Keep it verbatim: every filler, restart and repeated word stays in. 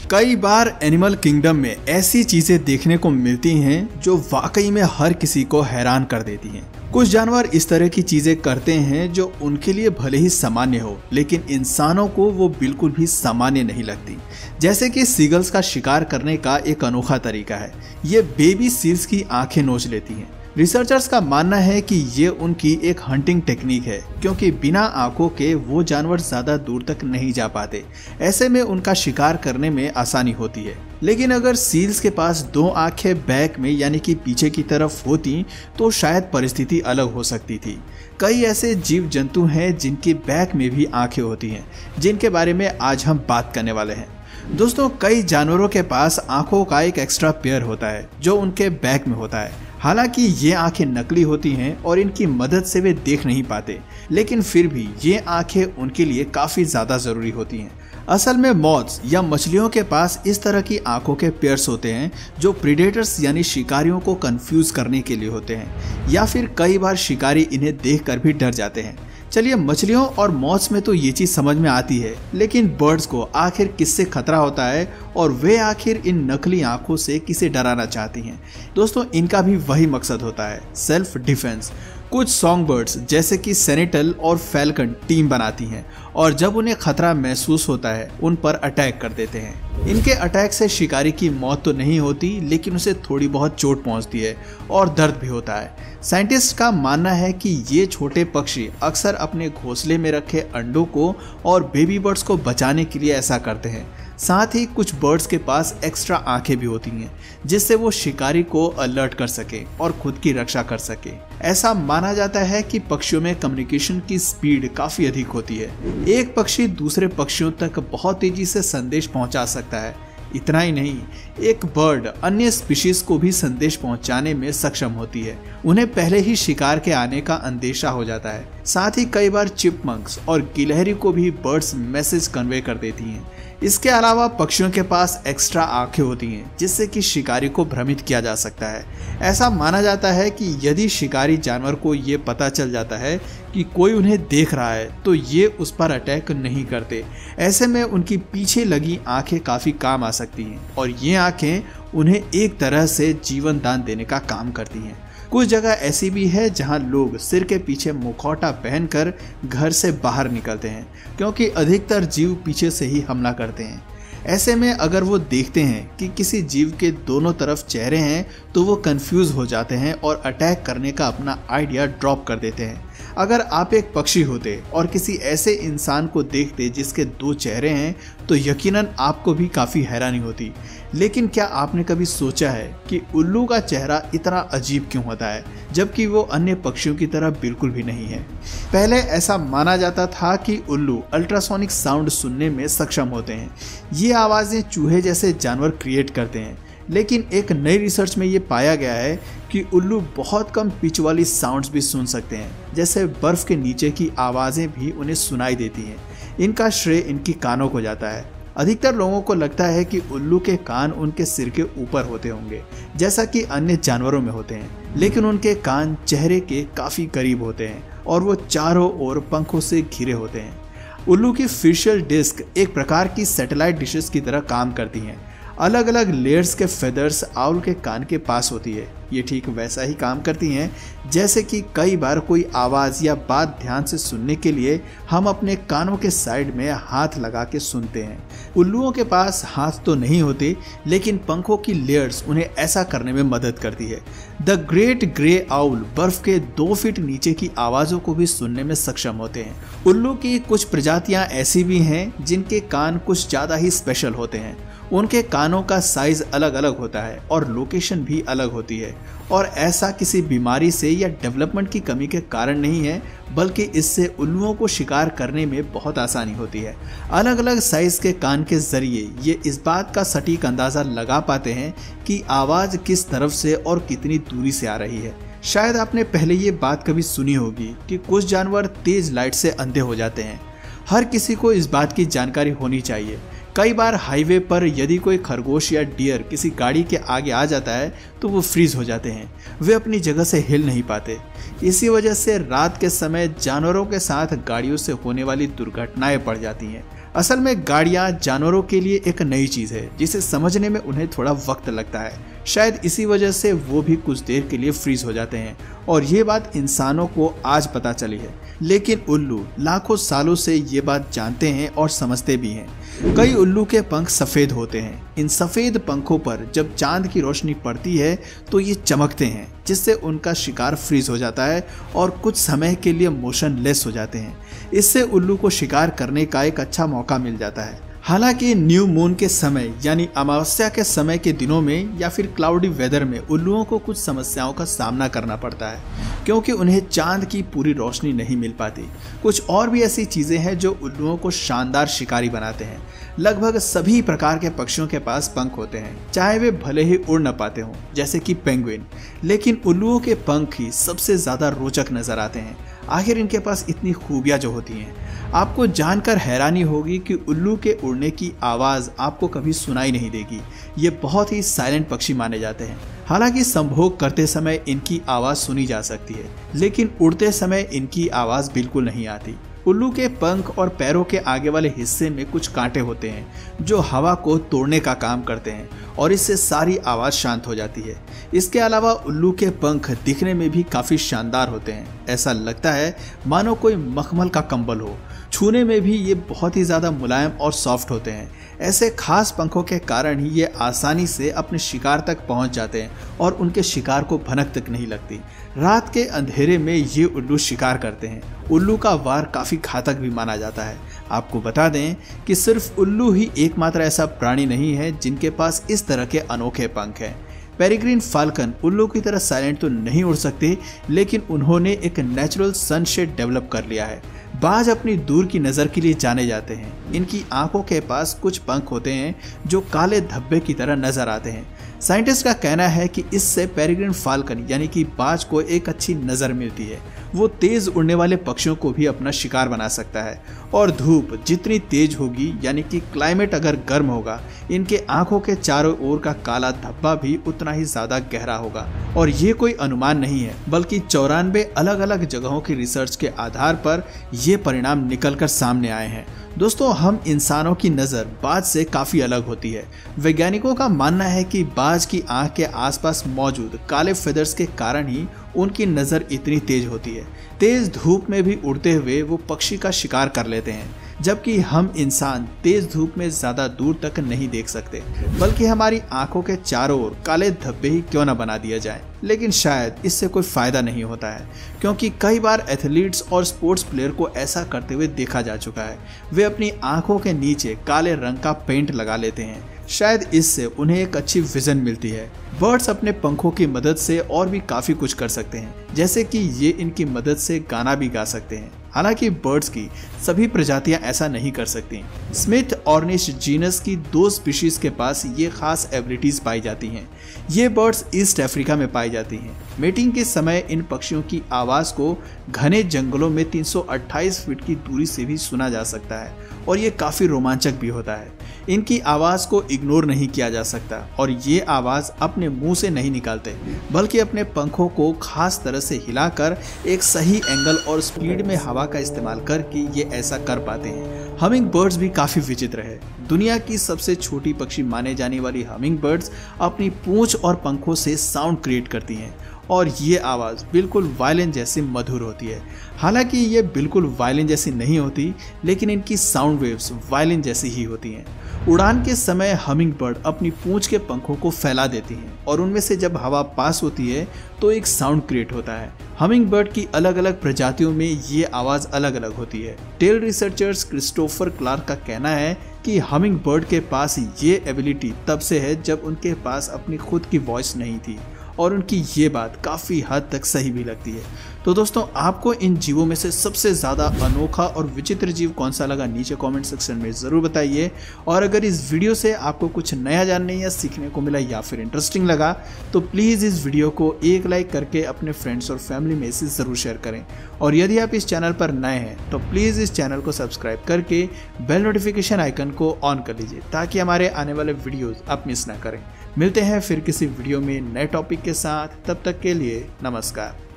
कई बार animal kingdom में ऐसी चीजें देखने को मिलती हैं जो वाकई में हर किसी को हैरान कर देती हैं। कुछ जानवर इस तरह की चीजें करते हैं जो उनके लिए भले ही सामान्य हो, लेकिन इंसानों को वो बिल्कुल भी सामान्य नहीं लगती। जैसे कि सीगल्स का शिकार करने का एक अनोखा तरीका है। ये बेबी सील्स की आंखें नोच लेती हैं। रिसर्चर्स का मानना है कि ये उनकी एक हंटिंग टेक्निक है, क्योंकि बिना आंखों के वो जानवर ज्यादा दूर तक नहीं जा पाते। ऐसे में उनका शिकार करने में आसानी होती है। लेकिन अगर सील्स के पास दो आंखें बैक में यानी कि पीछे की तरफ होती तो शायद परिस्थिति अलग हो सकती थी। कई ऐसे जीव जंतु हैं जिनकी बैक में भी आंखें होती हैं, जिनके बारे में आज हम बात करने वाले हैं। दोस्तों, कई जानवरों के पास आंखों का एक एक्स्ट्रा पेयर होता है जो उनके बैक में होता है। हालांकि ये आंखें नकली होती हैं और इनकी मदद से वे देख नहीं पाते, लेकिन फिर भी ये आंखें उनके लिए काफी ज्यादा जरूरी होती हैं। असल में मॉथ्स या मछलियों के पास इस तरह की आंखों के पेयर्स होते हैं जो प्रीडेटर्स यानी शिकारियों को कंफ्यूज करने के लिए होते हैं, या फिर कई बार शिकारी इन्हें देखकर भी डर जाते हैं। चलिए, मछलियों और मॉथ्स में तो ये चीज समझ में आती है, लेकिन बर्ड्स को आखिर किससे खतरा होता है और वे आखिर इन नकली आंखों से किसे डराना चाहती हैं? दोस्तों, इनका भी वही मकसद होता है, सेल्फ डिफेंस। कुछ सॉन्ग बर्ड्स जैसे कि सेनेटल और फैल्कन टीम बनाती हैं और जब उन्हें खतरा महसूस होता है उन पर अटैक कर देते हैं। इनके अटैक से शिकारी की मौत तो नहीं होती, लेकिन उसे थोड़ी बहुत चोट पहुंचती है और दर्द भी होता है। साइंटिस्ट का मानना है कि ये छोटे पक्षी अक्सर अपने घोंसले में रखे अंडों को और बेबी बर्ड्स को बचाने के लिए ऐसा करते हैं। साथ ही कुछ बर्ड्स के पास एक्स्ट्रा आंखें भी होती हैं, जिससे वो शिकारी को अलर्ट कर सके और खुद की रक्षा कर सके। ऐसा माना जाता है कि पक्षियों में कम्युनिकेशन की स्पीड काफी अधिक होती है। एक पक्षी दूसरे पक्षियों तक बहुत तेजी से संदेश पहुंचा सकता है। इतना ही नहीं, एक बर्ड अन्य स्पीशीज को भी संदेश पहुंचाने में सक्षम होती है। उन्हें पहले ही शिकार के आने का अंदेशा हो जाता है। साथ ही कई बार चिपमंक्स और गिलहरी को भी बर्ड्स मैसेज कन्वे कर देती हैं। इसके अलावा पक्षियों के पास एक्स्ट्रा आंखें होती हैं, जिससे कि शिकारी को भ्रमित किया जा सकता है। ऐसा माना जाता है कि यदि शिकारी जानवर को ये पता चल जाता है कि कोई उन्हें देख रहा है तो ये उस पर अटैक नहीं करते। ऐसे में उनकी पीछे लगी आंखें काफी काम आ सकती हैं और ये आंखें उन्हें एक तरह से जीवन दान देने का काम करती हैं। कुछ जगह ऐसी भी है जहां लोग सिर के पीछे मुखौटा पहनकर घर से बाहर निकलते हैं, क्योंकि अधिकतर जीव पीछे से ही हमला करते हैं। ऐसे में अगर वो देखते हैं कि किसी जीव के दोनों तरफ चेहरे हैं तो वो कंफ्यूज हो जाते हैं और अटैक करने का अपना आइडिया ड्रॉप कर देते हैं। अगर आप एक पक्षी होते और किसी ऐसे इंसान को देखते जिसके दो चेहरे हैं तो यकीनन आपको भी काफ़ी हैरानी होती। लेकिन क्या आपने कभी सोचा है कि उल्लू का चेहरा इतना अजीब क्यों होता है, जबकि वो अन्य पक्षियों की तरह बिल्कुल भी नहीं है? पहले ऐसा माना जाता था कि उल्लू अल्ट्रासोनिक साउंड सुनने में सक्षम होते हैं। ये आवाज़ें चूहे जैसे जानवर क्रिएट करते हैं, लेकिन एक नई रिसर्च में ये पाया गया है कि उल्लू बहुत कम पिच वाली साउंड्स भी सुन सकते हैं, जैसे बर्फ के नीचे की आवाज़ें भी उन्हें सुनाई देती हैं। इनका श्रेय इनकी कानों को जाता है। अधिकतर लोगों को लगता है कि उल्लू के कान उनके सिर के ऊपर होते होंगे, जैसा कि अन्य जानवरों में होते हैं, लेकिन उनके कान चेहरे के काफ़ी करीब होते हैं और वो चारों ओर पंखों से घिरे होते हैं। उल्लू की फेशियल डिस्क एक प्रकार की सैटेलाइट डिशेस की तरह काम करती हैं। अलग अलग लेयर्स के फेदर्स आउल के कान के पास होती है। ये ठीक वैसा ही काम करती हैं जैसे कि कई बार कोई आवाज़ या बात ध्यान से सुनने के लिए हम अपने कानों के साइड में हाथ लगा के सुनते हैं। उल्लुओं के पास हाथ तो नहीं होते, लेकिन पंखों की लेयर्स उन्हें ऐसा करने में मदद करती है। द ग्रेट ग्रे आउल बर्फ के दो फीट नीचे की आवाज़ों को भी सुनने में सक्षम होते हैं। उल्लू की कुछ प्रजातियां ऐसी भी हैं जिनके कान कुछ ज़्यादा ही स्पेशल होते हैं। उनके कानों का साइज अलग अलग होता है और लोकेशन भी अलग होती है, और ऐसा किसी बीमारी से या डेवलपमेंट की कमी के कारण नहीं है, बल्कि इससे उल्लुओं को शिकार करने में बहुत आसानी होती है। अलग अलग साइज के कान के जरिए ये इस बात का सटीक अंदाज़ा लगा पाते हैं कि आवाज़ किस तरफ से और कितनी दूरी से आ रही है। शायद आपने पहले ये बात कभी सुनी होगी कि कुछ जानवर तेज लाइट से अंधे हो जाते हैं। हर किसी को इस बात की जानकारी होनी चाहिए। कई बार हाईवे पर यदि कोई खरगोश या डियर किसी गाड़ी के आगे आ जाता है तो वो फ्रीज हो जाते हैं, वे अपनी जगह से हिल नहीं पाते। इसी वजह से रात के समय जानवरों के साथ गाड़ियों से होने वाली दुर्घटनाएं बढ़ जाती हैं। असल में गाड़ियां जानवरों के लिए एक नई चीज है जिसे समझने में उन्हें थोड़ा वक्त लगता है। शायद इसी वजह से वो भी कुछ देर के लिए फ्रीज हो जाते हैं और ये बात इंसानों को आज पता चली है, लेकिन उल्लू लाखों सालों से ये बात जानते हैं और समझते भी हैं। कई उल्लू के पंख सफेद होते हैं। इन सफेद पंखों पर जब चांद की रोशनी पड़ती है तो ये चमकते हैं, जिससे उनका शिकार फ्रीज हो जाता है और कुछ समय के लिए मोशनलेस हो जाते हैं। इससे उल्लू को शिकार करने का एक अच्छा मौका मिल जाता है। हालांकि न्यू मून के समय यानी अमावस्या के समय के दिनों में या फिर क्लाउडी वेदर में उल्लुओं को कुछ समस्याओं का सामना करना पड़ता है, क्योंकि उन्हें चांद की पूरी रोशनी नहीं मिल पाती। कुछ और भी ऐसी चीजें हैं जो उल्लुओं को शानदार शिकारी बनाते हैं। लगभग सभी प्रकार के पक्षियों के पास पंख होते हैं, चाहे वे भले ही उड़ न पाते हों, जैसे कि पेंगुइन, लेकिन उल्लुओं के पंख ही सबसे ज्यादा रोचक नजर आते हैं। आखिर इनके पास इतनी खूबियां जो होती हैं। आपको जानकर हैरानी होगी कि उल्लू के उड़ने की आवाज़ आपको कभी सुनाई नहीं देगी। ये बहुत ही साइलेंट पक्षी माने जाते हैं। हालांकि संभोग करते समय इनकी आवाज़ सुनी जा सकती है, लेकिन उड़ते समय इनकी आवाज़ बिल्कुल नहीं आती। उल्लू के पंख और पैरों के आगे वाले हिस्से में कुछ कांटे होते हैं जो हवा को तोड़ने का काम करते हैं और इससे सारी आवाज़ शांत हो जाती है। इसके अलावा उल्लू के पंख दिखने में भी काफ़ी शानदार होते हैं। ऐसा लगता है मानो कोई मखमल का कंबल हो। छूने में भी ये बहुत ही ज़्यादा मुलायम और सॉफ्ट होते हैं। ऐसे खास पंखों के कारण ही ये आसानी से अपने शिकार तक पहुंच जाते हैं और उनके शिकार को भनक तक नहीं लगती। रात के अंधेरे में ये उल्लू शिकार करते हैं। उल्लू का वार काफ़ी घातक भी माना जाता है। आपको बता दें कि सिर्फ उल्लू ही एकमात्र ऐसा प्राणी नहीं है जिनके पास इस तरह के अनोखे पंख हैं। पेरिग्रीन फाल्कन उल्लू की तरह साइलेंट तो नहीं उड़ सकते, लेकिन उन्होंने एक नेचुरल सनशेड डेवलप कर लिया है। बाज अपनी दूर की नज़र के लिए जाने जाते हैं। इनकी आंखों के पास कुछ पंख होते हैं जो काले धब्बे की तरह नजर आते हैं। साइंटिस्ट का कहना है कि इससे पेरिग्रीन फाल्कन यानी कि बाज को एक अच्छी नज़र मिलती है। वो तेज उड़ने वाले पक्षियों को भी अपना शिकार बना सकता है और धूप जितनी तेज होगी यानी कि क्लाइमेट अगर गर्म होगा, इनके आंखों के चारों ओर का काला धब्बा भी उतना ही ज्यादा गहरा होगा। और ये कोई अनुमान नहीं है, बल्कि चौरानवे अलग अलग जगहों की रिसर्च के आधार पर ये परिणाम निकल कर सामने आए हैं। दोस्तों, हम इंसानों की नज़र बाज से काफ़ी अलग होती है। वैज्ञानिकों का मानना है कि बाज की आंख के आसपास मौजूद काले फेदर्स के कारण ही उनकी नज़र इतनी तेज होती है। तेज धूप में भी उड़ते हुए वो पक्षी का शिकार कर लेते हैं, जबकि हम इंसान तेज धूप में ज़्यादा दूर तक नहीं देख सकते, बल्कि हमारी आंखों के चारों ओर काले धब्बे ही क्यों न बना दिया जाए। लेकिन शायद इससे कोई फ़ायदा नहीं होता है, क्योंकि कई बार एथलीट्स और स्पोर्ट्स प्लेयर को ऐसा करते हुए देखा जा चुका है। वे अपनी आंखों के नीचे काले रंग का पेंट लगा लेते हैं। शायद इससे उन्हें एक अच्छी विजन मिलती है। बर्ड्स अपने पंखों की मदद से और भी काफ़ी कुछ कर सकते हैं, जैसे कि ये इनकी मदद से गाना भी गा सकते हैं। हालांकि बर्ड्स की सभी प्रजातियां ऐसा नहीं कर सकती। स्मिथ ऑर्निश जीनस की दो स्पीशीज के पास ये खास एबिलिटीज पाई जाती हैं। ये बर्ड्स ईस्ट अफ्रीका में पाई जाती हैं। मीटिंग के समय इन पक्षियों की आवाज़ को घने जंगलों में तीन सौ अट्ठाईस फीट की दूरी से भी सुना जा सकता है और ये काफ़ी रोमांचक भी होता है। इनकी आवाज़ को इग्नोर नहीं किया जा सकता और ये आवाज़ अपने मुंह से नहीं निकालते, बल्कि अपने पंखों को खास तरह से हिलाकर एक सही एंगल और स्पीड में हवा का इस्तेमाल करके ये ऐसा कर पाते हैं। हमिंग बर्ड्स भी काफ़ी विचित्र है। दुनिया की सबसे छोटी पक्षी माने जाने वाली हमिंग बर्ड्स अपनी पूंछ और पंखों से साउंड क्रिएट करती हैं और ये आवाज़ बिल्कुल वायलिन जैसी मधुर होती है। हालांकि ये बिल्कुल वायलिन जैसी नहीं होती, लेकिन इनकी साउंड वेव्स वायलिन जैसी ही होती हैं। उड़ान के समय हमिंग बर्ड अपनी पूंछ के पंखों को फैला देती हैं और उनमें से जब हवा पास होती है तो एक साउंड क्रिएट होता है। हमिंग बर्ड की अलग अलग प्रजातियों में ये आवाज़ अलग अलग होती है। टेल रिसर्चर्स क्रिस्टोफर क्लार्क का कहना है कि हमिंग बर्ड के पास ये एबिलिटी तब से है जब उनके पास अपनी खुद की वॉइस नहीं थी, और उनकी ये बात काफ़ी हद तक सही भी लगती है। तो दोस्तों, आपको इन जीवों में से सबसे ज़्यादा अनोखा और विचित्र जीव कौन सा लगा, नीचे कमेंट सेक्शन में ज़रूर बताइए। और अगर इस वीडियो से आपको कुछ नया जानने या सीखने को मिला या फिर इंटरेस्टिंग लगा तो प्लीज़ इस वीडियो को एक लाइक करके अपने फ्रेंड्स और फैमिली में से ज़रूर शेयर करें। और यदि आप इस चैनल पर नए हैं तो प्लीज़ इस चैनल को सब्सक्राइब करके बेल नोटिफिकेशन आइकन को ऑन कर लीजिए, ताकि हमारे आने वाले वीडियोज़ आप मिस ना करें। मिलते हैं फिर किसी वीडियो में नए टॉपिक के साथ, तब तक के लिए नमस्कार।